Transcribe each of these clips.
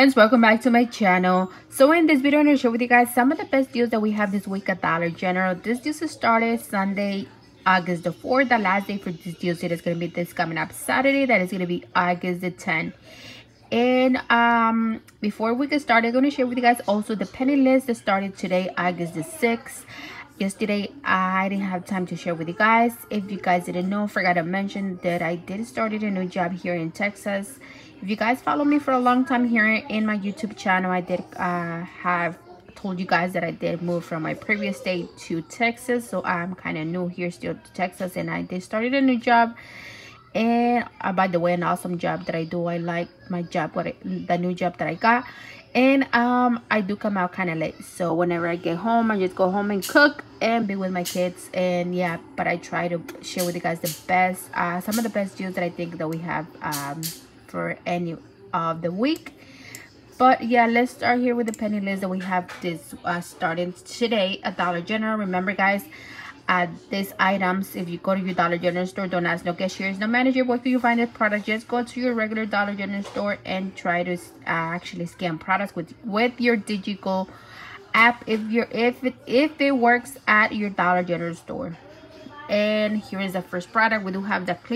friends, welcome back to my channel. So in this video I'm going to share with you guys some of the best deals that we have this week at Dollar General. This deal started Sunday, August the 4th. The last day for this deal it is going to be this coming up Saturday. That is going to be August the 10th. And before we get started, I'm going to share with you guys also the penny list that started today, August the 6th. Yesterday I didn't have time to share with you guys. If you guys didn't know, forgot to mention that I did started a new job here in Texas. If you guys follow me for a long time here in my YouTube channel, I did have told you guys that I did move from my previous state to Texas. So I'm kind of new here still to Texas, and I did started a new job. And by the way, an awesome job that I do. I like my job, the new job that I got. And I do come out kind of late, so whenever I get home I just go home and cook and be with my kids. And yeah, but I try to share with you guys the best some of the best deals that I think that we have for any of the week. But yeah, let's start here with the penny list that we have this starting today at Dollar General. Remember guys, these items, if you go to your Dollar General store, don't ask no cashiers, no manager where can you find this product. Just go to your regular Dollar General store and try to actually scan products with your Digigo app if it works at your Dollar General store. And here is the first product. We do have the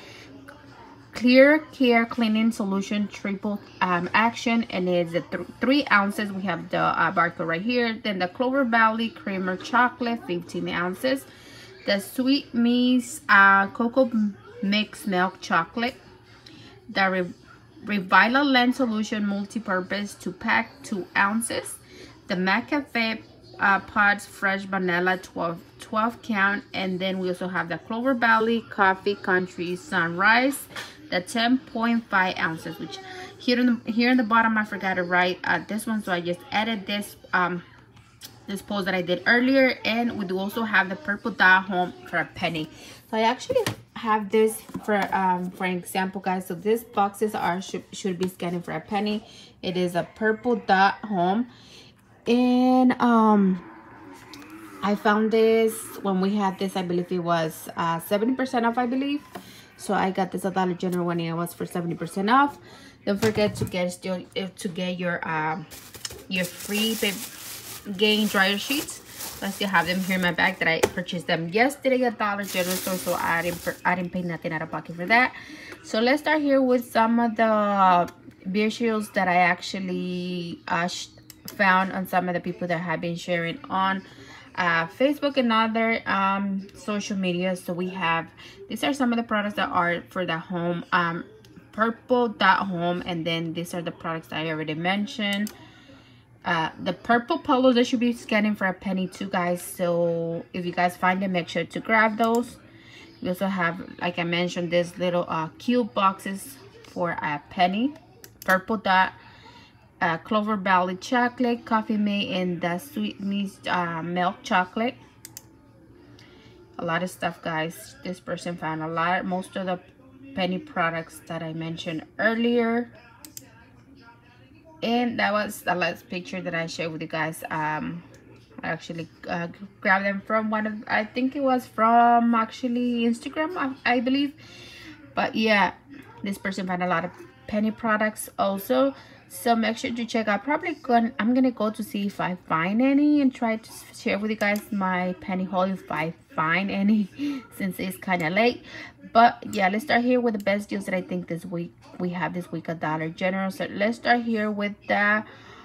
Clear Care Cleaning Solution Triple Action, and it's the 3 ounces. We have the barcode right here. Then the Clover Valley Creamer Chocolate, 15 ounces. The Sweet Me's Cocoa Mix Milk Chocolate. The Revila Lens Solution Multi-Purpose 2-pack, 2 ounces. The McCafe Pods Fresh Vanilla 12 count. And then we also have the Clover Valley Coffee Country Sunrise, the 10.5 ounces, which here in the bottom I forgot to write this one, so I just added this this post that I did earlier. And we do also have the Purple Dot Home for a penny. So I actually have this for example guys. So these boxes are should be scanning for a penny. It is a Purple Dot Home, and I found this when we had this. I believe it was 70% off, I believe. So I got this at Dollar General when it was for 70% off. Don't forget to get your free Gain dryer sheets. I still have them here in my bag that I purchased them yesterday at Dollar General store, so I didn't pay nothing out of pocket for that. So let's start here with some of the beer shields that I actually found on some of the people that have been sharing on Facebook and other social media. So we have, these are some of the products that are for the home, Purple Dot Home, and then these are the products that I already mentioned. The purple polos, they should be scanning for a penny too guys, so if you guys find them, make sure to grab those. We also have, like I mentioned, this little cube boxes for a penny. Purple Dot, Clover Valley Chocolate, Coffee Mate, and the Sweet Me's Milk Chocolate. A lot of stuff guys. This person found most of the penny products that I mentioned earlier. And that was the last picture that I shared with you guys. I actually grabbed them from one of, I think it was from actually Instagram, I believe. But yeah, this person found a lot of penny products also, so make sure to check out. I'm gonna go to see if I find any and try to share with you guys my penny haul if I find any, since it's kind of late. But yeah, let's start here with the best deals that I think this week we have this week at Dollar General. So let's start here with the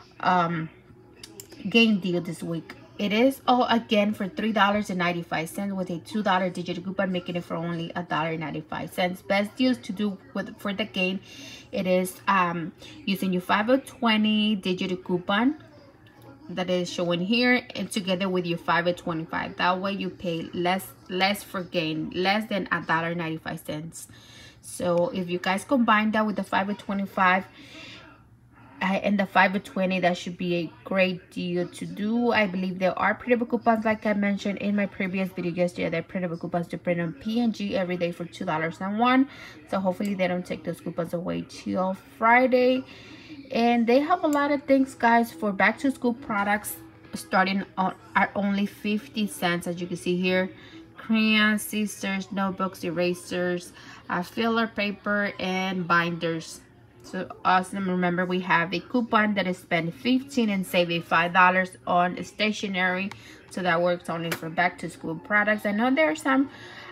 Gain deal this week. It is all again for $3.95 with a $2 digital coupon, making it for only $1.95. Best deals to do for the Gain. It is using your 5/20 digital coupon that is showing here, and together with your 5/25. That way you pay less for Gain, less than $1.95. So if you guys combine that with the 5/25 and the 5/20, that should be a great deal to do. I believe there are printable coupons, like I mentioned in my previous video yesterday. There are printable coupons to print on P&G every day for $2.01. So hopefully they don't take those coupons away till Friday. And they have a lot of things guys for back to school products, starting at only 50 cents, as you can see here. Crayons, scissors, notebooks, erasers, filler paper, and binders. So awesome. Remember, we have a coupon that is spend 15 and save a $5 on stationery. So that works only for back to school products. I know there are some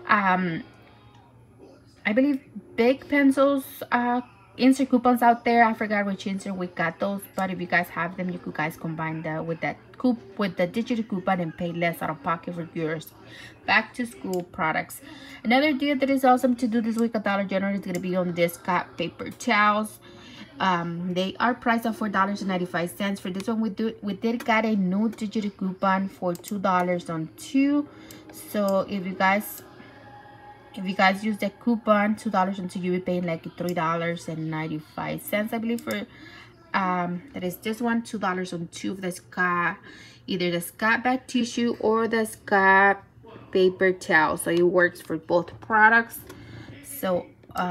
I believe big pencils insert coupons out there. I forgot which insert we got those, but if you guys have them, you could guys combine that with the digital coupon and pay less out of pocket for your back to school products. Another deal that is awesome to do this week at Dollar General is going to be on this Scott paper towels. They are priced at $4.95. For this one, we did got a new digital coupon for $2 on 2. So if you guys use the coupon $2 on 2, you'll be paying like $3.95, I believe, for that is this one, $2 on 2 of the Scott, either the Scott bath tissue or the Scott paper towel. So it works for both products. So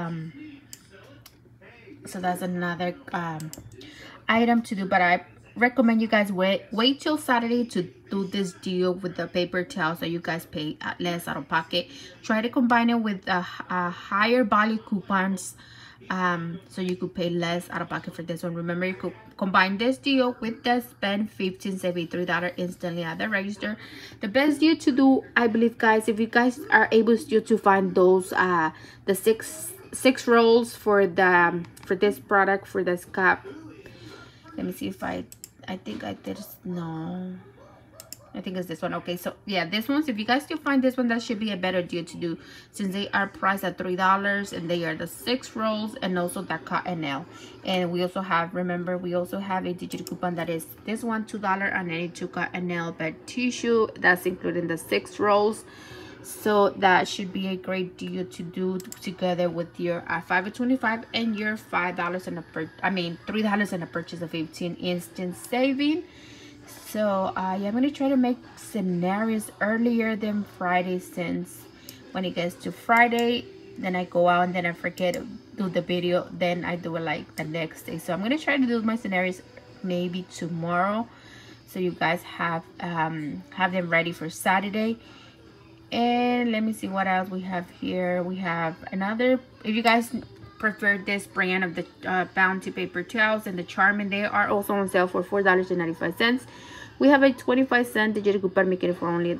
so that's another item to do, but I recommend you guys wait till Saturday to do this deal with the paper towel, so you guys pay less out of pocket. Try to combine it with higher value coupons, so you could pay less out of pocket for this one. Remember, you could combine this deal with the spend 15, save $3 instantly at the register. The best deal to do, I believe, guys, if you guys are able still to find those the six rolls for this product, for the Scott. Let me see if I think I did. No, I think it's this one. Okay, so yeah, this one, if you guys still find this one, that should be a better deal to do, since they are priced at $3 and they are the 6 rolls and also the Cottonelle. And we also have, remember, we also have a digital coupon that is this one, $2.92 Cottonelle bed tissue. That's including the 6 rolls. So that should be a great deal to do together with your $5.25 and your $5 and $3 and a purchase of 15, instant saving. So yeah, I'm gonna try to make scenarios earlier than Friday, since when it gets to Friday, then I go out and then I forget to do the video, then I do it like the next day. So I'm gonna try to do my scenarios maybe tomorrow, so you guys have them ready for Saturday. And let me see what else we have here. We have another, if you guys prefer this brand of the Bounty paper towels and the Charmin, they are also on sale for $4.95. We have a 25-cent digital coupon, making it for only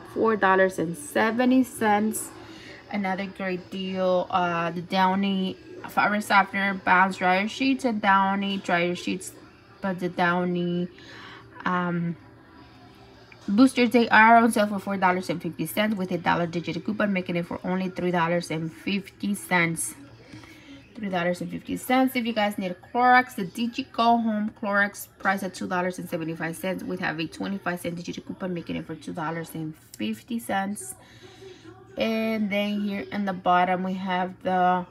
$4.70. Another great deal, the Downy fabric softener bounce dryer sheets and Downy dryer sheets, but the Downy boosters, they are on sale for $4.50 with a $1 digital coupon, making it for only $3.50. $3.50. If you guys need a Clorox, the DigiGo Home Clorox, price at $2.75. We have a 25-cent digital coupon, making it for $2.50. And then here in the bottom, we have the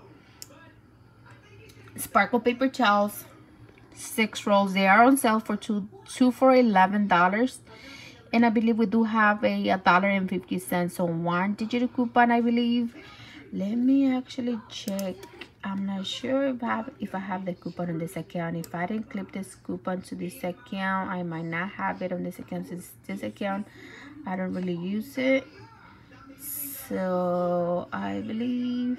Sparkle paper towels, 6 rolls. They are on sale for two for $11. And I believe we do have a $1.50 on 1 digital coupon, I believe. Let me actually check. I'm not sure if I have the coupon on this account. If I didn't clip this coupon to this account, I might not have it on this account, since this account I don't really use it. So I believe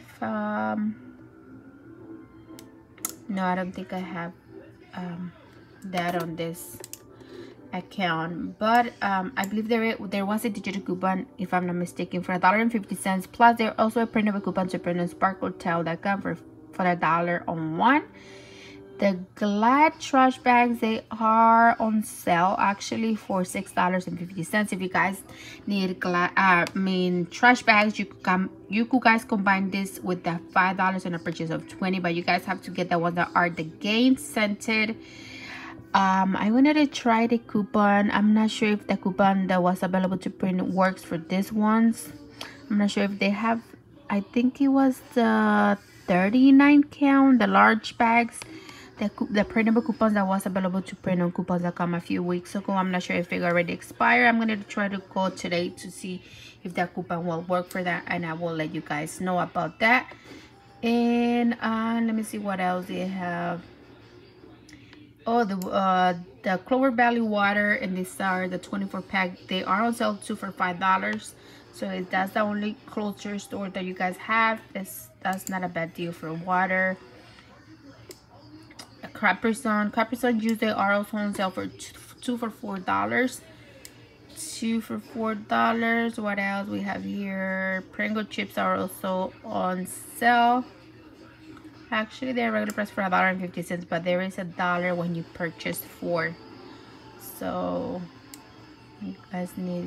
no, I don't think I have that on this account, but I believe there was a digital coupon, if I'm not mistaken, for $1.50. Plus there also a printable coupon to print on sparkletowel.com for $1 on 1. The Glad trash bags, they are on sale actually for $6.50. If you guys need trash bags, you could guys combine this with the $5 and a purchase of 20, but you guys have to get the ones that are the Gain scented. I wanted to try the coupon. I'm not sure if the coupon that was available to print works for these ones. I'm not sure if they have. I think it was the 39 count, the large bags, the printable coupons that was available to print on coupons.com a few weeks ago. I'm not sure if it already expired. I'm gonna try to go today to see if that coupon will work for that, and I will let you guys know about that. And let me see what else they have. Oh, the Clover Valley water, and these are the 24-pack. They are on sale too for $5. So if that's the only closer store that you guys have, that's not a bad deal for water. Capri Sun juice, they are also on sale for two for $4. Two for $4. What else we have here? Pringle chips are also on sale. Actually, they're regular price for $1.50, but there is $1 when you purchase 4. So you guys need.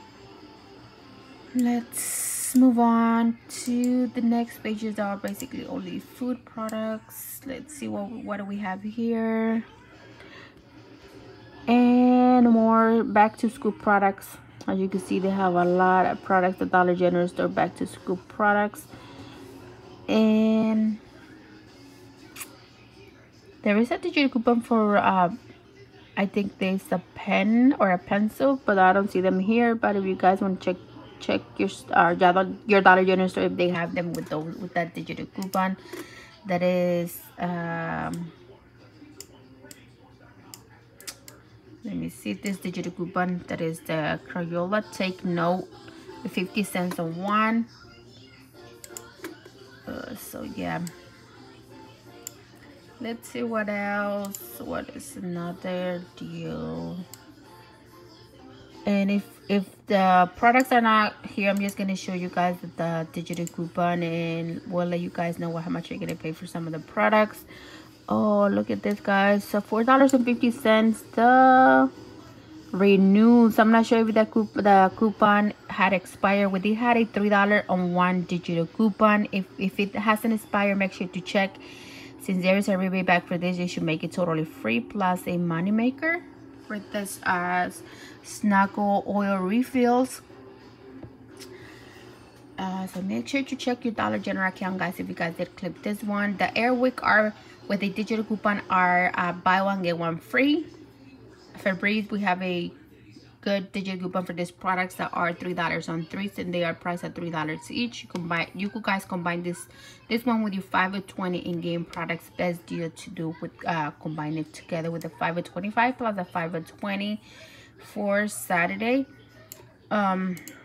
Let's move on to the next pages that are basically only food products. Let's see what do we have here. And more back to school products. As you can see, they have a lot of products. The Dollar General store back to school products. And there is a digital coupon for I think there's a pen or a pencil, but I don't see them here. But if you guys want to check your Dollar General store if they have them with that digital coupon. That is let me see this digital coupon. That is the Crayola Take Note, 50 cents on one. So yeah, let's see what else. What is another deal? And if the products are not here, I'm just gonna show you guys the digital coupon, and we'll let you guys know how much you're gonna pay for some of the products. Oh, look at this, guys. So $4.50. The Renews. I'm not sure if the coupon had expired. We did had a $3 on one digital coupon. If it hasn't expired, make sure to check. Since there is a rebate back for this, you should make it totally free, plus a money maker for this Snuggle oil refills. So make sure to check your Dollar General account, guys, if you guys did clip this one. The Airwick are with a digital coupon are buy one get one free. Febreze, we have a good digital coupon for these products that are $3 on 3, and they are priced at $3 each. You guys combine this one with your 5 of 20 in-game products. Best deal to do with combine it together with the 5 of 25 plus the 5 of 20 for Saturday. Let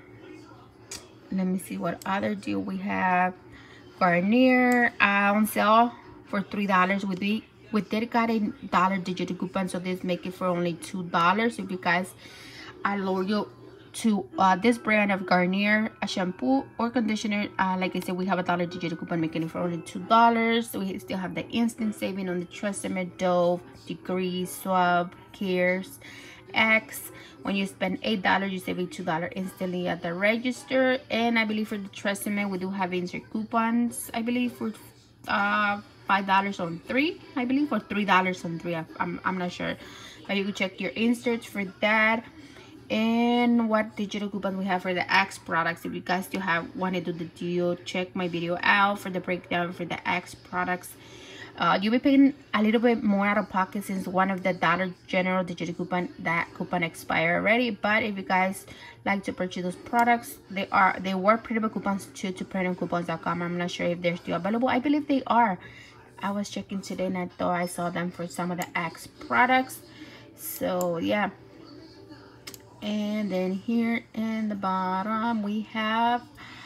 me see what other deal we have. Garnier on sale for $3. We did got a $1 digital coupon, so this make it for only $2. If you guys are loyal to this brand of Garnier, a shampoo or conditioner, like I said, we have a $1 digital coupon making it for only $2. So we still have the instant saving on the TRESemmé, Dove, Degrees, Suave, Cares, X. When you spend $8, you save $2 instantly at the register. And I believe for the TRESemmé, we do have insert coupons, I believe for $5 on 3, I believe, or $3 on 3. I'm not sure, but you can check your inserts for that. And what digital coupon we have for the Axe products. If you guys still want to do the deal, check my video out for the breakdown for the Axe products. You'll be paying a little bit more out of pocket since one of the Dollar General digital coupon expired already. But if you guys like to purchase those products, they were printable coupons to printandcoupons.com. I'm not sure if they're still available. I believe they are. I was checking today and I thought I saw them for some of the Axe products. So yeah. And then here in the bottom we have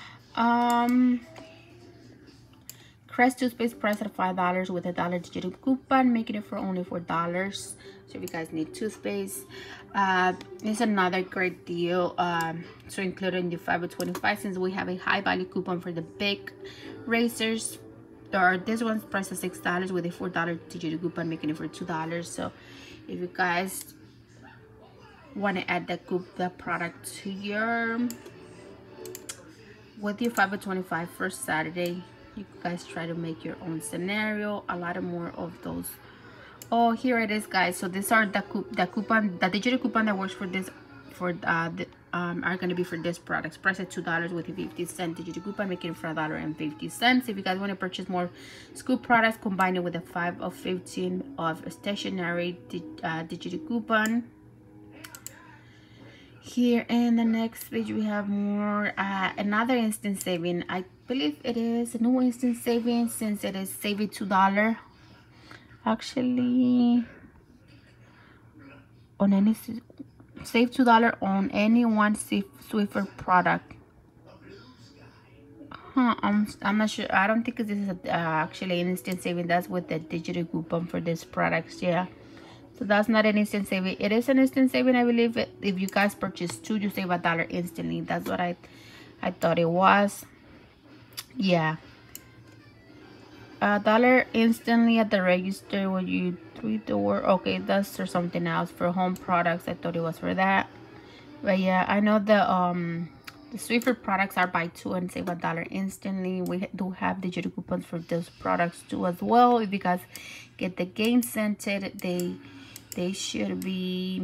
Crest toothpaste priced at $5 with a $1 digital coupon, making it for only $4. So if you guys need toothpaste, it's another great deal. So included in the 5 of 25, since we have a high value coupon for the big razors. This one's priced at $6 with a $4 digital coupon, making it for $2. So if you guys want to add the product to your with your 5 of 25 for Saturday, you guys try to make your own scenario. A lot of more of those. Oh, here it is, guys. So these are the digital coupon that works for this are going to be for this products, priced at $2 with a 50-cent digital coupon, making it for $1.50. If you guys want to purchase more school products, combine it with a 5 of 15 of stationery digital coupon. Here in the next page we have more another instant saving. I believe it is a new instant saving since it is save it $2. Actually, on any save $2 on any one Swiffer product. I'm not sure. I don't think this is actually an instant saving. That's with the digital coupon for this products. Yeah, so that's not an instant saving. It is an instant saving, I believe. If you guys purchase 2, you save $1 instantly. That's what I thought it was. Yeah, $1 instantly at the register when you 3-door. Okay, that's for something else. For home products, I thought it was for that. But yeah, I know the Swiffer products are buy 2 and save $1 instantly. We do have digital coupons for those products too as well. If you guys get the game scented, they should be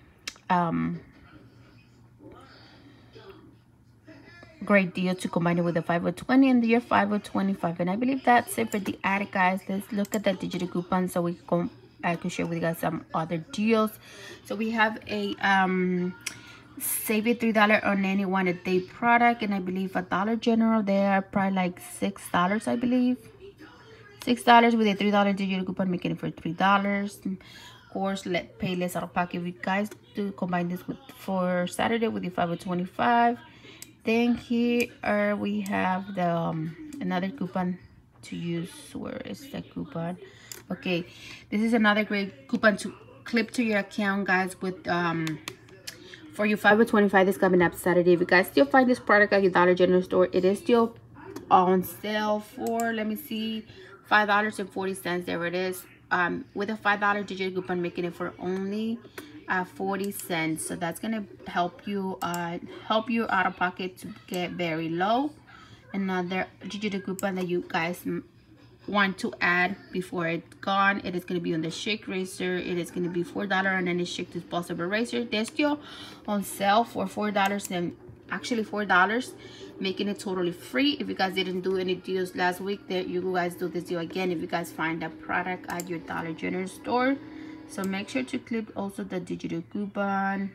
great deal to combine it with the 520 and the 525. And I believe that's it for the ad, guys. Let's look at the digital coupons so I can share with you guys some other deals. So we have a save it $3 on any one a day product, and I believe Dollar General, they are probably like $6, I believe. $6 with a $3 digital coupon, making it for $3. Of course, pay less out of pocket. If you guys do combine this with for Saturday with the 525. Then here we have the another coupon to use. Where is the coupon? Okay, this is another great coupon to clip to your account, guys, with for your 525 that's coming up Saturday. If you guys still find this product at your Dollar General store, it is still on sale for, let me see, $5.40. There it is. With a $5 digital coupon, making it for only 40 cents. So that's gonna help you out of pocket to get very low. Another digital coupon that you guys want to add before it's gone, it is going to be on the Shake Razor. It is going to be $4 on any Shake disposable razor. They're still on sale for $4 and actually $4, making it totally free. If you guys didn't do any deals last week, that you guys do this deal again if you guys find that product at your Dollar General store. So make sure to clip also the digital coupon.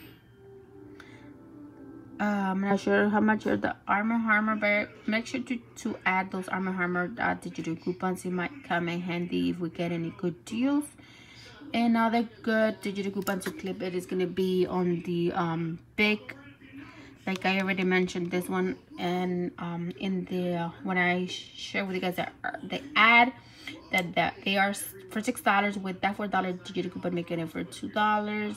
I'm not sure how much are the Arm & Hammer, but make sure to add those Arm & Hammer digital coupons. It might come in handy if we get any good deals. Another good digital coupon to clip it is going to be on the Bic, like I already mentioned this one, and in the when I share with you guys the ad that they are for $6 with that $4 digital coupon, making it for $2.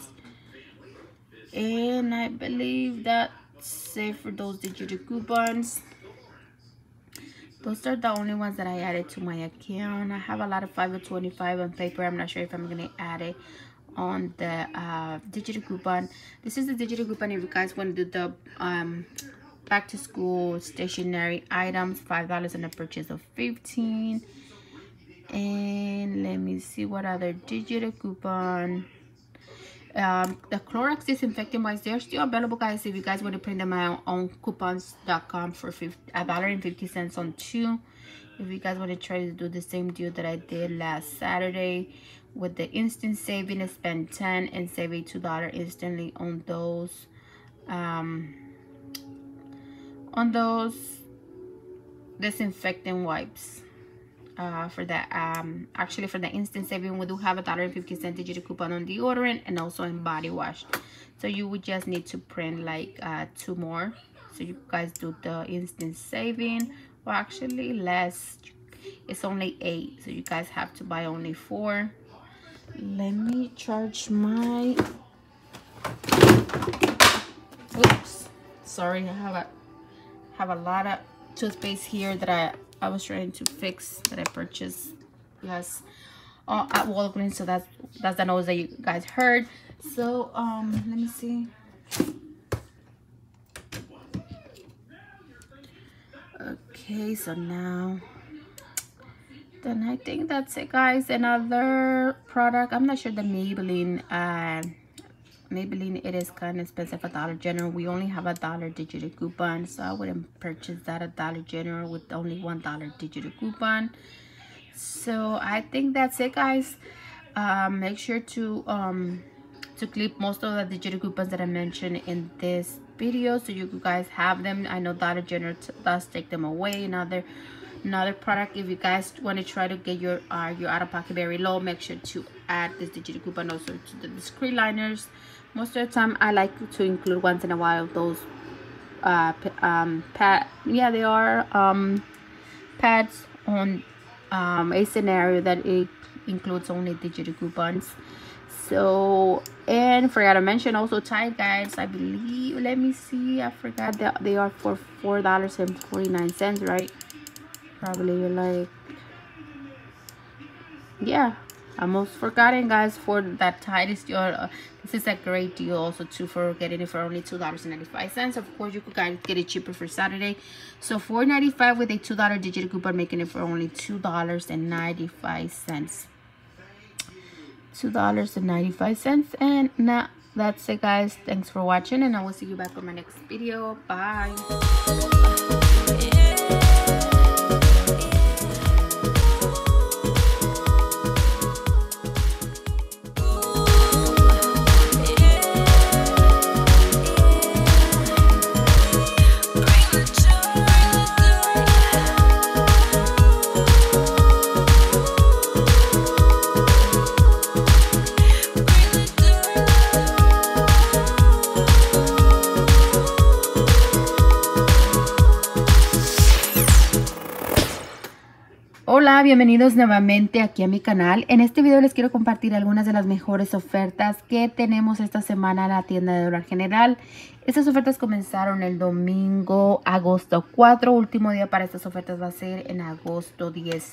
And I believe that save for those digital coupons. Those are the only ones that I added to my account. I have a lot of 525 on paper. I'm not sure if I'm gonna add it on the digital coupon. This is the digital coupon if you guys want to do the back to school stationery items, $5 on a purchase of 15. And let me see what other digital coupon. The Clorox disinfecting wipes, they're still available, guys, if you guys want to print them out on coupons.com for $1.50 on 2. If you guys want to try to do the same deal that I did last Saturday with the instant saving, spend 10 and save a $2 instantly on those disinfecting wipes. For that actually for the instant saving, we do have a $1.50 digital coupon on deodorant and also in body wash. So you would just need to print like 2 more, so you guys do the instant saving. Well, actually less, it's only 8, so you guys have to buy only 4. Let me charge my, oops, sorry, I have a lot of toothpaste here that I was trying to fix, that I purchased, yes, at Walgreens. So that's the noise that you guys heard. So let me see. Okay, so now then I think that's it, guys. Another product, I'm not sure, the Maybelline. Maybelline, it is kind of expensive at Dollar General. We only have a $1 digital coupon, so I wouldn't purchase that at Dollar General with only $1 digital coupon. So I think that's it, guys. Make sure to clip most of the digital coupons that I mentioned in this video, so you guys have them. I know Dollar General does take them away. Another product, if you guys want to try to get your out-of-pocket very low, make sure to add this digital coupon also to the discreet liners. Most of the time I like to include once in a while those they are pads on a scenario that it includes only digital coupons. So, and forgot to mention also Tide guides, I believe. Let me see, I forgot that they are for $4.49, right? Probably like, yeah, almost forgotten, guys. For that Tide is your this is a great deal also too, for getting it for only $2.95. Of course, you could guys get it cheaper for Saturday. So $4.95 with a $2 digital coupon, making it for only $2.95. $2.95. And now that's it, guys. Thanks for watching, and I will see you back on my next video. Bye. Hola, bienvenidos nuevamente aquí a mi canal. En este video les quiero compartir algunas de las mejores ofertas que tenemos esta semana en la tienda de Dollar General. Estas ofertas comenzaron el domingo, agosto 4. Último día para estas ofertas va a ser en agosto 10.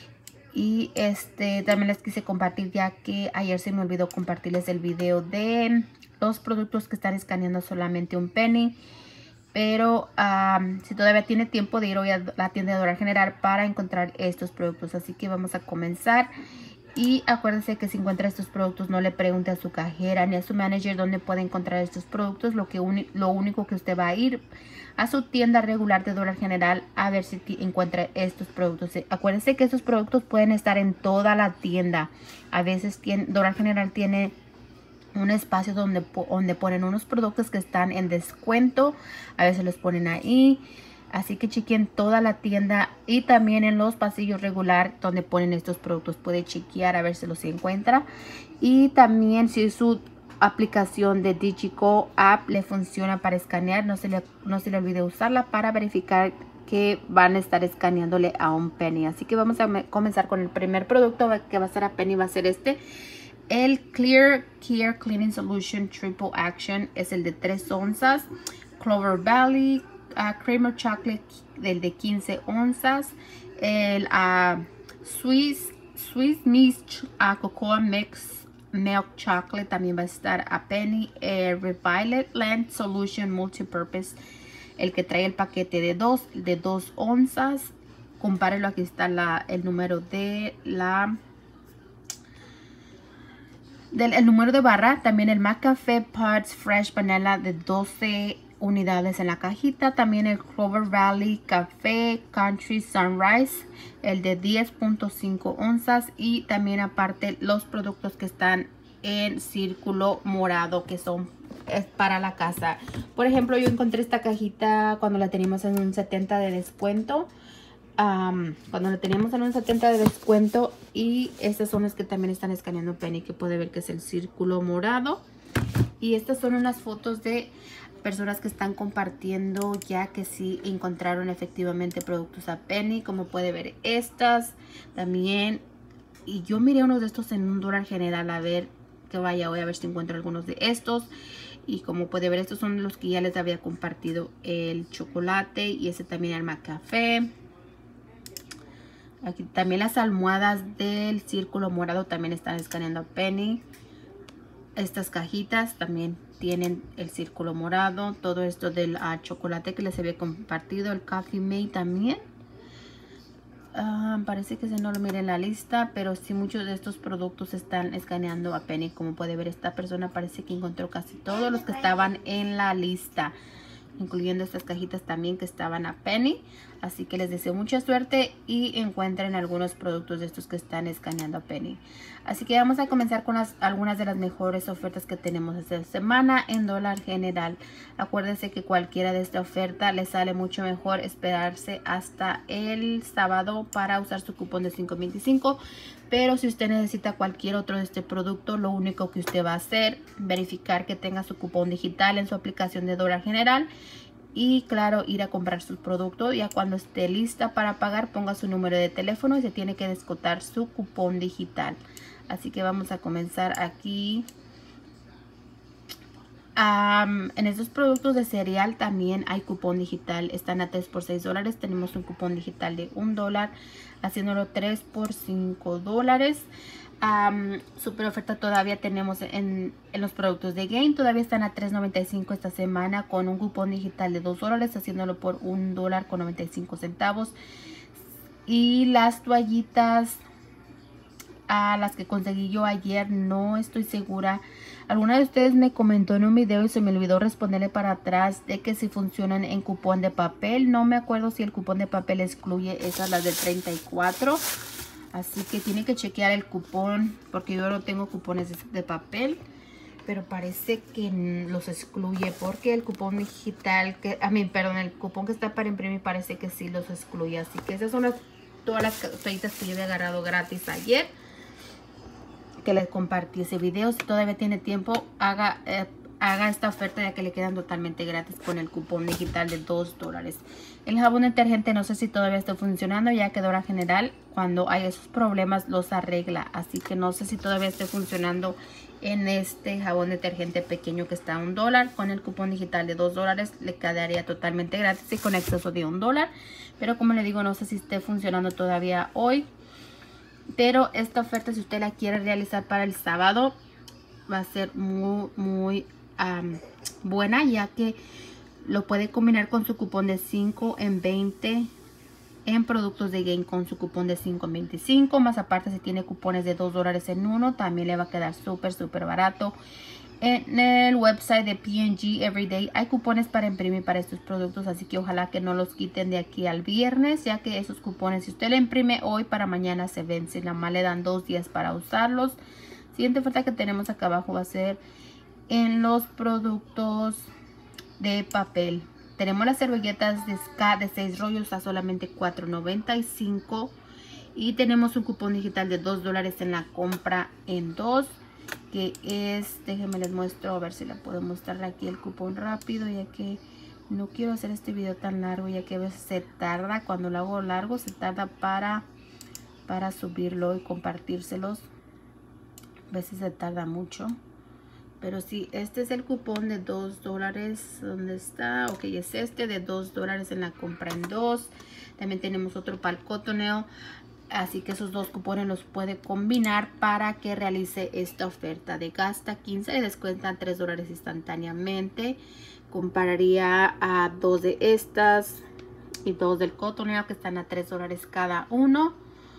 Y también les quise compartir, ya que ayer se me olvidó compartirles el video de los productos que están escaneando solamente un penny. Pero si todavía tiene tiempo de ir hoy a la tienda de Dollar General para encontrar estos productos. Así que vamos a comenzar. Y acuérdense que si encuentra estos productos, no le pregunte a su cajera ni a su manager dónde puede encontrar estos productos. Lo único que usted va a ir a su tienda regular de Dollar General a ver si encuentra estos productos. Acuérdense que estos productos pueden estar en toda la tienda. A veces Dollar General tiene un espacio donde ponen unos productos que están en descuento. A veces los ponen ahí. Así que chequen toda la tienda y también en los pasillos regular donde ponen estos productos. Puede chequear a ver si los encuentra. Y también si su aplicación de Digico App le funciona para escanear, no se le olvide usarla para verificar que van a estar escaneándole a un penny. Así que vamos a comenzar con el primer producto que va a ser a penny. Va a ser el Clear Care Cleaning Solution Triple Action. Es el de 3 onzas. Clover Valley Creamer Chocolate, del de 15 onzas. El Swiss Miss Cocoa Mix Milk Chocolate también va a estar a penny. El Reviolet Lens Solution Multipurpose, el que trae el paquete de 2 onzas. Compárelo, aquí está el número de el número de barra. También el McCafe Pods Fresh Vanilla de 12 unidades en la cajita. También el Clover Valley Café Country Sunrise, el de 10.5 onzas. Y también aparte los productos que están en círculo morado, que es para la casa. Por ejemplo, yo encontré esta cajita cuando la teníamos en un 70 de descuento. Y estas son las que también están escaneando penny, que puede ver que es el círculo morado. Y estas son unas fotos de personas que están compartiendo ya que sí encontraron efectivamente productos a penny, como puede ver estas también. Y yo miré unos de estos en un Dollar General, a ver que vaya hoy a ver si encuentro algunos de estos. Y como puede ver, estos son los que ya les había compartido, el chocolate y ese también el McCafe. Aquí también las almohadas del círculo morado también están escaneando a penny. Estas cajitas también tienen el círculo morado. Todo esto del chocolate que les había compartido, el Coffee Mate también. Parece que se no lo mire en la lista, pero sí muchos de estos productos están escaneando a penny. Como puede ver, esta persona parece que encontró casi todos los que estaban en la lista, incluyendo estas cajitas también que estaban a penny. Así que les deseo mucha suerte y encuentren algunos productos de estos que están escaneando a penny. Así que vamos a comenzar con algunas de las mejores ofertas que tenemos esta semana en Dollar General. Acuérdense que cualquiera de esta oferta les sale mucho mejor esperarse hasta el sábado para usar su cupón de $5.25. Pero si usted necesita cualquier otro de este producto, lo único que usted va a hacer, verificar que tenga su cupón digital en su aplicación de Dollar General y claro, ir a comprar sus productos. Ya cuando esté lista para pagar, ponga su número de teléfono y se tiene que descontar su cupón digital. Así que vamos a comenzar aquí. En estos productos de cereal también hay cupón digital. Están a 3 por $6. Tenemos un cupón digital de $1, haciéndolo 3 por $5. Super oferta todavía tenemos en los productos de Gain. Todavía están a $3.95 esta semana con un cupón digital de $2, haciéndolo por $1.95. Y las toallitas, las que conseguí yo ayer, no estoy segura. Alguna de ustedes me comentó en un video y se me olvidó responderle para atrás de que si funcionan en cupón de papel. No me acuerdo si el cupón de papel excluye esas, las del 34. Así que tiene que chequear el cupón, porque yo no tengo cupones de papel, pero parece que los excluye, porque el cupón digital, el cupón que está para imprimir parece que sí los excluye. Así que esas son todas las toallitas que yo había agarrado gratis ayer, que les compartí ese video. Si todavía tiene tiempo, haga esta oferta, ya que le quedan totalmente gratis con el cupón digital de $2. El jabón detergente no sé si todavía está funcionando, ya que Dollar General cuando hay esos problemas los arregla. Así que no sé si todavía esté funcionando en este jabón detergente pequeño que está a $1. Con el cupón digital de $2 le quedaría totalmente gratis y con exceso de $1. Pero como le digo, no sé si esté funcionando todavía hoy. Pero esta oferta, si usted la quiere realizar para el sábado, va a ser muy buena, ya que lo puede combinar con su cupón de 5 en 20 en productos de Gain, con su cupón de 5 en 25. Más aparte, si tiene cupones de $2 en uno, también le va a quedar súper barato. En el website de P&G Everyday hay cupones para imprimir para estos productos, así que ojalá que no los quiten de aquí al viernes, ya que esos cupones, si usted le imprime hoy, para mañana se vencen. Nada más le dan 2 días para usarlos. Siguiente oferta que tenemos acá abajo va a ser en los productos de papel. Tenemos las servilletas de Ska de 6 rollos a solamente $4.95. Y tenemos un cupón digital de $2 en la compra en 2. Que es, déjenme les muestro, a ver si la puedo mostrar aquí el cupón rápido, ya que no quiero hacer este video tan largo, ya que a veces se tarda, cuando lo hago largo se tarda para subirlo y compartírselos. A veces se tarda mucho. Pero sí, este es el cupón de $2. ¿Dónde está? Ok, es este de $2 en la compra en 2. También tenemos otro para el Cottonelle. Así que esos dos cupones los puede combinar para que realice esta oferta de gasta 15 y descuentan $3 instantáneamente. Compararía a 2 de estas y 2 del Cottonelle, que están a $3 cada uno.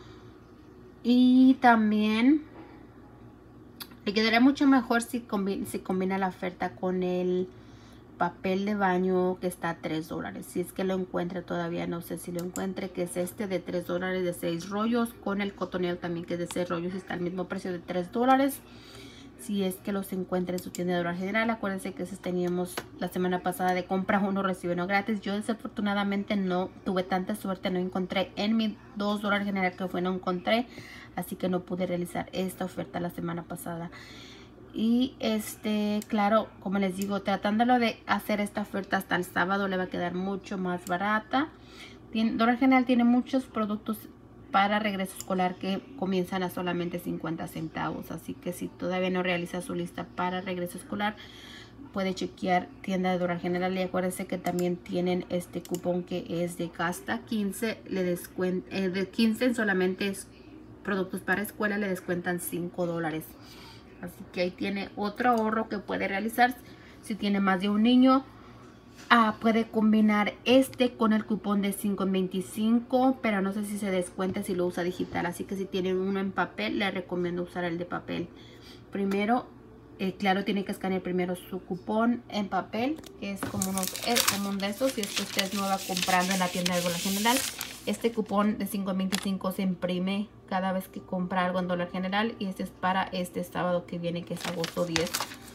Y también le quedaría mucho mejor si combina la oferta con el papel de baño, que está a $3. Si es que lo encuentre, todavía no sé si lo encuentre, que es este de $3 de 6 rollos, con el Cottonelle también, que es de 6 rollos, está al mismo precio de $3. Si es que los encuentre en su tienda de Dollar General. Acuérdense que esos teníamos la semana pasada de compra uno recibe uno gratis. Yo desafortunadamente no tuve tanta suerte, no encontré en mi Dollar General que fue, no encontré, así que no pude realizar esta oferta la semana pasada. Y claro, como les digo, tratándolo de hacer esta oferta hasta el sábado, le va a quedar mucho más barata. Dollar General tiene muchos productos para regreso escolar que comienzan a solamente 50 centavos. Así que si todavía no realiza su lista para regreso escolar, puede chequear tienda de Dollar General. Y acuérdense que también tienen este cupón que es de gasta 15. De 15 en solamente productos para escuela le descuentan $5. Así que ahí tiene otro ahorro que puede realizar. Si tiene más de un niño, puede combinar con el cupón de 5 en 25, pero no sé si se descuenta si lo usa digital. Así que si tiene uno en papel, le recomiendo usar el de papel. Primero, claro, tiene que escanear primero su cupón en papel, que es como un de esos. Si es que usted es nueva comprando en la tienda de Dollar General, este cupón de 5 en 25 se imprime cada vez que compra algo en Dollar General, y este es para este sábado que viene, que es agosto 10.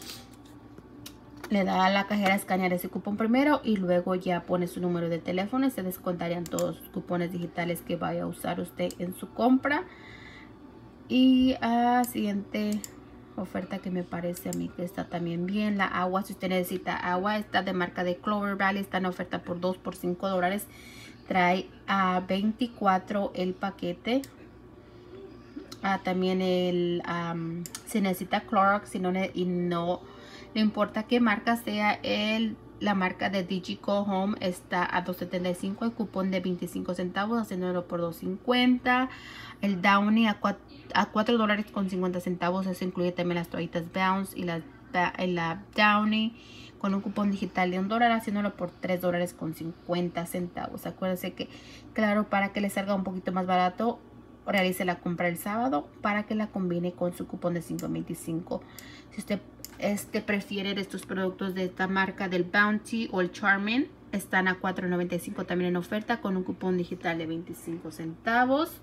Le da a la cajera a escanear ese cupón primero y luego ya pone su número de teléfono y se descontarían todos los cupones digitales que vaya a usar usted en su compra. Y siguiente oferta que me parece a mí que está también bien. La agua, si usted necesita agua, está de marca de Clover Valley, está en oferta por 2 por $5. Trae a 24 el paquete. También se necesita Clorox y no le importa qué marca sea. La marca de Digico Home está a $2.75, el cupón de 25 centavos, haciéndolo por $2.50. El Downy a $4.50, eso incluye también las toallitas Bounce y la Downy, con un cupón digital de $1, haciéndolo por $3.50. Acuérdense que, claro, para que le salga un poquito más barato, realice la compra el sábado para que la combine con su cupón de $5.25. Si usted prefiere estos productos de esta marca, del Bounty o el Charmin, están a $4.95 también en oferta con un cupón digital de 25 centavos.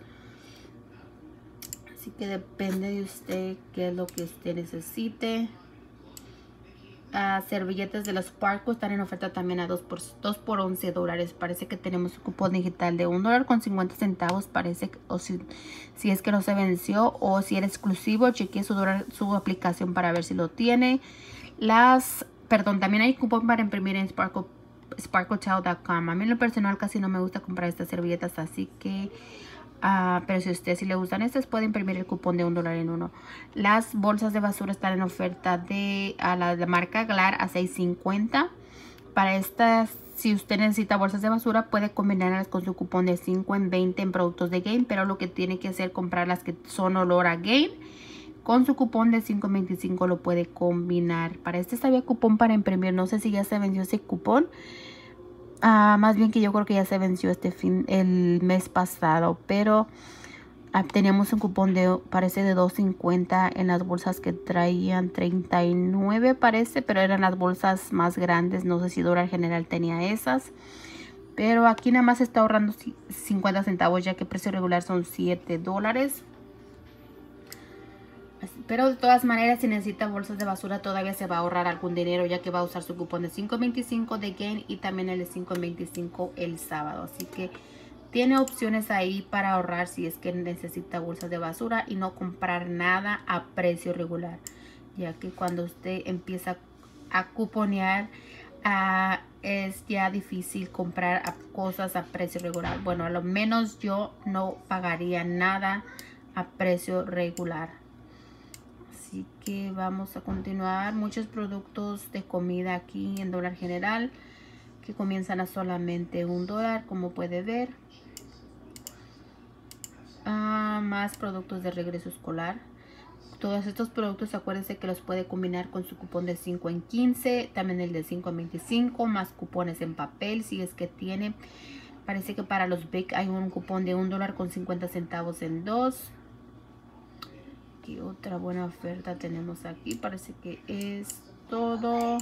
Así que depende de usted qué es lo que usted necesite. Servilletas de los Sparkle están en oferta también a 2 por $11. Parece que tenemos un cupón digital de $1.50. Parece que, o si es que no se venció o si era exclusivo, chequee su aplicación para ver si lo tiene. También hay cupón para imprimir en sparkletowel.com. A mí en lo personal casi no me gusta comprar estas servilletas, así que pero si a usted le gustan estas, puede imprimir el cupón de $1 en uno. Las bolsas de basura están en oferta de la marca Glad a $6.50. Para estas, si usted necesita bolsas de basura, puede combinarlas con su cupón de 5 en 20 en productos de Game, pero lo que tiene que hacer es comprar las que son olor a Game. Con su cupón de $5.25 lo puede combinar. Para este había cupón para imprimir, no sé si ya se venció ese cupón. Más bien que yo creo que ya se venció el mes pasado, pero teníamos un cupón parece de $2.50 en las bolsas que traían 39 parece, pero eran las bolsas más grandes. No sé si Dollar General tenía esas, pero aquí nada más está ahorrando 50 centavos, ya que el precio regular son $7. Pero de todas maneras, si necesita bolsas de basura, todavía se va a ahorrar algún dinero, ya que va a usar su cupón de $5.25 de Gain y también el de $5.25 el sábado. Así que tiene opciones ahí para ahorrar si es que necesita bolsas de basura y no comprar nada a precio regular, ya que cuando usted empieza a cuponear, es ya difícil comprar cosas a precio regular. Bueno, a lo menos yo no pagaría nada a precio regular. Así que vamos a continuar. Muchos productos de comida aquí en Dollar General que comienzan a solamente $1, como puede ver. Más productos de regreso escolar. Todos estos productos, acuérdense que los puede combinar con su cupón de 5 en 15. También el de 5 en 25. Más cupones en papel si es que tiene. Parece que para los Big hay un cupón de $1.50 en 2. Y otra buena oferta tenemos aquí. Parece que es todo.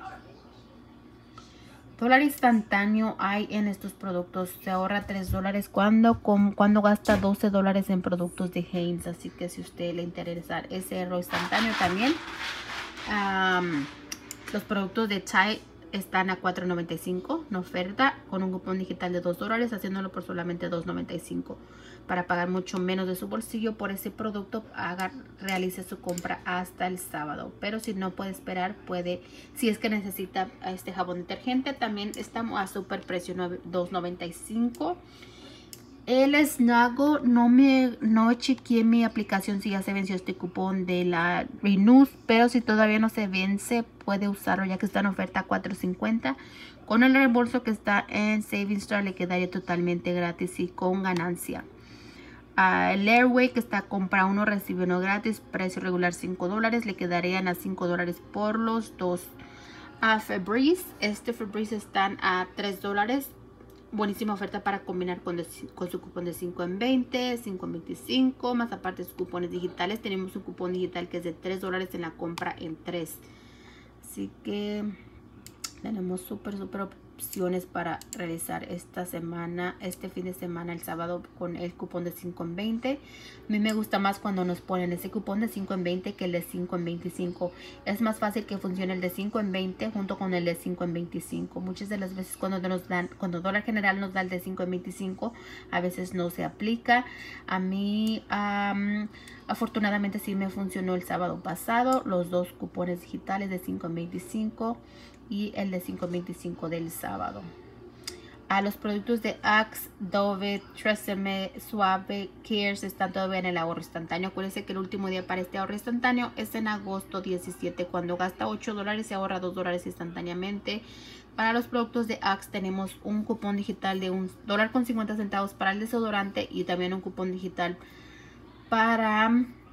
Dólar instantáneo hay en estos productos. Se ahorra $3 cuando gasta $12 en productos de Heinz. Así que si a usted le interesa ese ahorro instantáneo también. Los productos de Tide están a $4.95 en oferta con un cupón digital de $2, haciéndolo por solamente $2.95. Para pagar mucho menos de su bolsillo por ese producto, realice su compra hasta el sábado. Pero si no puede esperar, si es que necesita este jabón detergente, también estamos a super precio, $2.95. El Snuggle, no chequeé mi aplicación si ya se venció este cupón de la Renew, pero si todavía no se vence, puede usarlo ya que está en oferta a $4.50. Con el reembolso que está en Savings Star le quedaría totalmente gratis y con ganancia. El Airway, que está compra uno recibe uno gratis, precio regular $5, le quedarían a $5 por los dos. Febreze, Febreze están a $3. Buenísima oferta para combinar con su cupón de 5 en 20, 5 en 25, más aparte de sus cupones digitales. Tenemos un cupón digital que es de $3 en la compra en 3. Así que Tenemos súper opciones para realizar esta semana, este fin de semana, el sábado, con el cupón de 5 en 20. A mí me gusta más cuando nos ponen ese cupón de 5 en 20 que el de 5 en 25. Es más fácil que funcione el de 5 en 20 junto con el de 5 en 25. Muchas de las veces cuando Dólar General nos da el de 5 en 25, a veces no se aplica. A mí afortunadamente sí me funcionó el sábado pasado, los dos cupones digitales de 5 en 25 y el de 5.25 del sábado. A los productos de Axe, Dove, Tresemme, Suave, Cares están todavía en el ahorro instantáneo. Acuérdense que el último día para este ahorro instantáneo es en agosto 17. Cuando gasta $8 se ahorra $2 instantáneamente. Para los productos de Axe tenemos un cupón digital de $1.50 para el desodorante y también un cupón digital para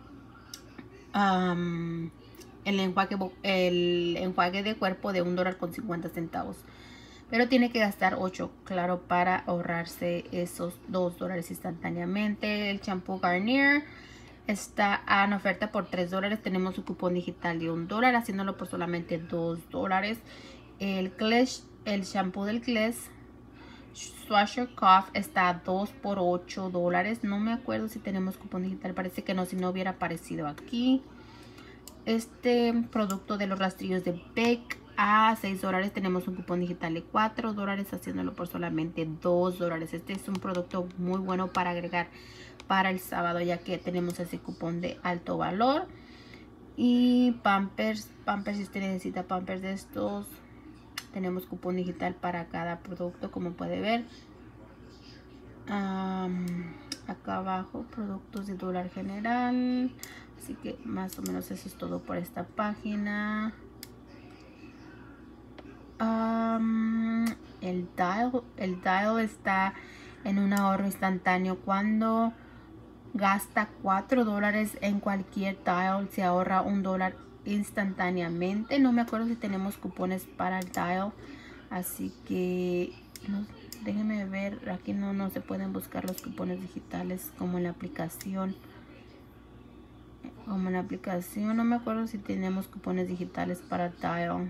el enjuague de cuerpo de $1.50. Pero tiene que gastar 8, claro, para ahorrarse esos $2 instantáneamente. El champú Garnier está en oferta por $3. Tenemos un cupón digital de $1, haciéndolo por solamente $2. El shampoo del Kless Schwarzkopf está a 2 por $8. No me acuerdo si tenemos cupón digital. Parece que no, si no hubiera aparecido aquí. Este producto de los rastrillos de Beck a $6. Tenemos un cupón digital de $4, haciéndolo por solamente $2. Este es un producto muy bueno para agregar para el sábado, ya que tenemos ese cupón de alto valor. Y Pampers, si usted necesita Pampers de estos, tenemos cupón digital para cada producto, como puede ver. Acá abajo, productos de Dólar General. Así que más o menos eso es todo por esta página. El dial está en un ahorro instantáneo. Cuando gasta $4 en cualquier dial, se ahorra $1 instantáneamente. No me acuerdo si tenemos cupones para el dial, así que déjenme ver. Aquí no se pueden buscar los cupones digitales como en la aplicación. No me acuerdo si tenemos cupones digitales para dial.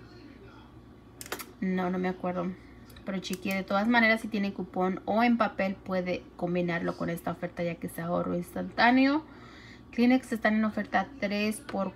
No me acuerdo, pero chequeé. De todas maneras, si tiene cupón o en papel, puede combinarlo con esta oferta, ya que es ahorro instantáneo. Kleenex están en oferta 3 por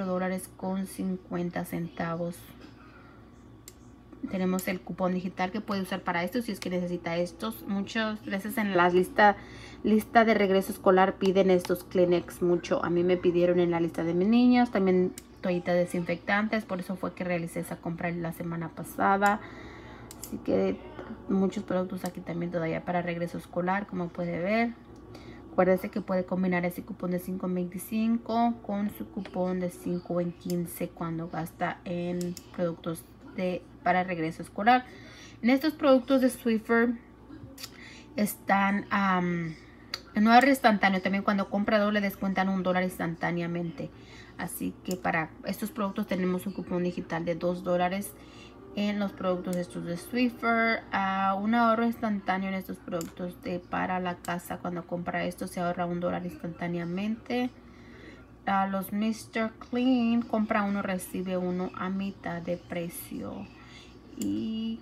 $4.50. Tenemos el cupón digital que puede usar para esto si es que necesita estos. Muchas veces en la lista de regreso escolar piden estos Kleenex mucho. A mí me pidieron en la lista de mis niños. También toallitas desinfectantes, por eso fue que realicé esa compra la semana pasada. Así que muchos productos aquí también todavía para regreso escolar, como puede ver. Acuérdense que puede combinar ese cupón de 5 en 25 con su cupón de 5 en 15 cuando gasta en productos para regreso escolar. En estos productos de Swiffer están en ahorro instantáneo. También cuando compra doble descuentan $1 instantáneamente. Así que para estos productos tenemos un cupón digital de $2 en los productos estos de Swiffer. Un ahorro instantáneo en estos productos para la casa. Cuando compra esto se ahorra $1 instantáneamente. Los Mr. Clean, compra uno, recibe uno a mitad de precio. Y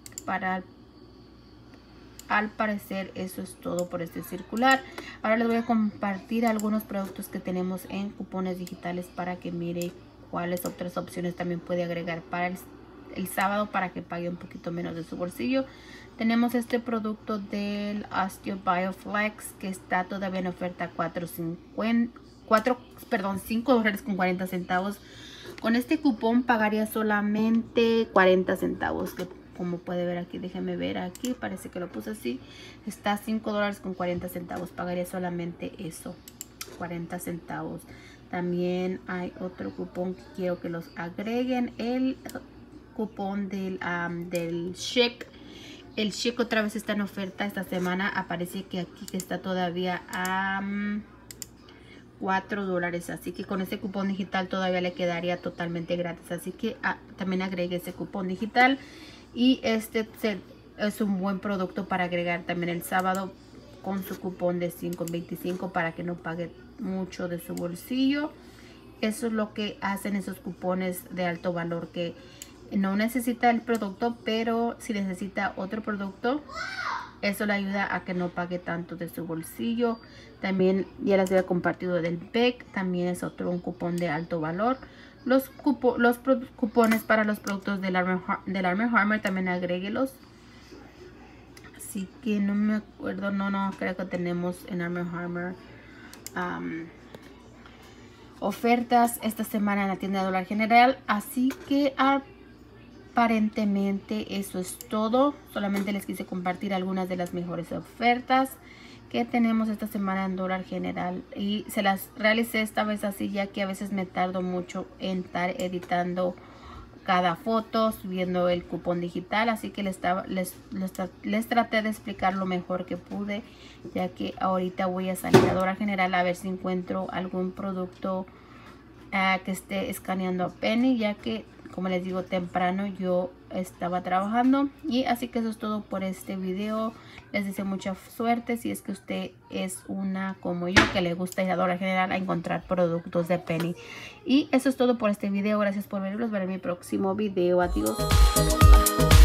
al parecer eso es todo por este circular. Ahora les voy a compartir algunos productos que tenemos en cupones digitales para que mire cuáles otras opciones también puede agregar para el sábado, para que pague un poquito menos de su bolsillo. Tenemos este producto del Osteo Bioflex que está todavía en oferta $5.40. Con este cupón pagaría solamente 40 centavos, que como puede ver aquí, déjenme ver aquí, parece que lo puse así. Está $5.40. Pagaría solamente eso, 40 centavos. También hay otro cupón que quiero que los agreguen, el cupón del Chic. El Chic otra vez está en oferta esta semana. Aparece que aquí que está todavía a $4, así que con ese cupón digital todavía le quedaría totalmente gratis. Así que también agregue ese cupón digital. Y este es un buen producto para agregar también el sábado con su cupón de 5.25 para que no pague mucho de su bolsillo. Eso es lo que hacen esos cupones de alto valor, que no necesita el producto, pero si necesita otro producto, eso le ayuda a que no pague tanto de su bolsillo. También ya les había compartido del BEC, también es un cupón de alto valor. Los cupones para los productos del Arm & Hammer también agréguelos. Así que no me acuerdo, no creo que tenemos en Arm & Hammer ofertas esta semana en la tienda de Dollar General. Así que aparentemente eso es todo. Solamente les quise compartir algunas de las mejores ofertas que tenemos esta semana en Dollar General, y se las realicé esta vez así, ya que a veces me tardo mucho en estar editando cada foto, subiendo el cupón digital. Así que les traté de explicar lo mejor que pude, ya que ahorita voy a salir a Dollar General a ver si encuentro algún producto que esté escaneando a Penny, ya que como les digo, temprano yo estaba trabajando. Y así que eso es todo por este video. Les deseo mucha suerte si es que usted es una como yo, que le gusta ir a Dollar General a encontrar productos de Penny. Y eso es todo por este video. Gracias por verlos. Veré mi próximo video. Adiós.